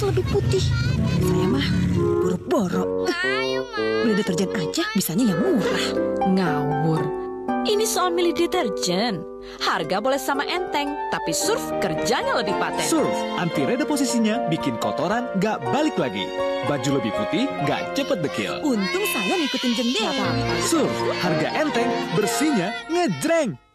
lebih putih. Saya mah boro-boro. Beli deterjen aja bisanya yang murah. Ngawur. Ini soal milih deterjen. Harga boleh sama enteng, tapi Surf kerjanya lebih paten. Surf, anti redeposisinya bikin kotoran nggak balik lagi. Baju lebih putih, nggak cepet dekil. Untung saya ngikutin jendela. Surf, harga enteng, bersihnya ngejreng.